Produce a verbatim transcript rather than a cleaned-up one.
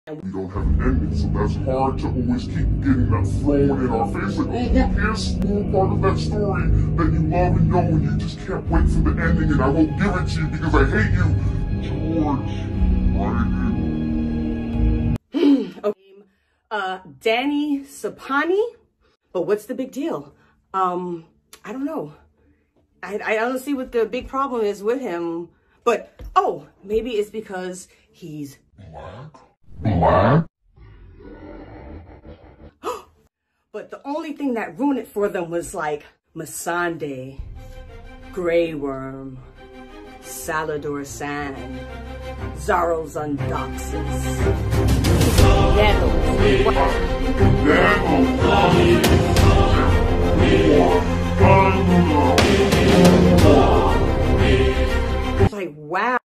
We don't have an ending, so that's hard to always keep getting that thrown in our face. Like, oh, look, here's more part of that story that you love and know, and you just can't wait for the ending, and I won't give it to you because I hate you. George, right? Okay. Uh, Danny Sapani? But what's the big deal? Um, I don't know. I, I don't see what the big problem is with him. But, oh, maybe it's because he's black. Black? But the only thing that ruined it for them was like Missandei, Grey Worm, Salvador San, Zaros Undoxus, Nettles. It's like, wow.